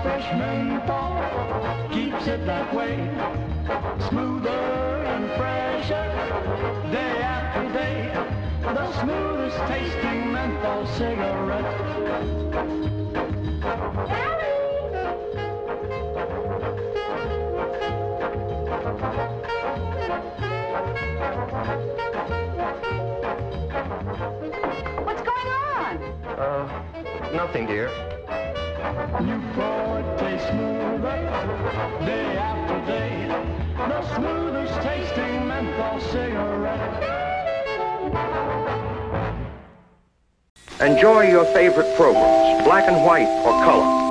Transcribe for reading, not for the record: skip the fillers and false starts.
fresh menthol keeps it that way. Smoother and fresher, day after day. The smoothest tasting menthol cigarette. What's going on? Nothing, dear. Newport tastes smoother, day after day. The smoothest tasting menthol cigarette. Enjoy your favorite programs, black and white or color.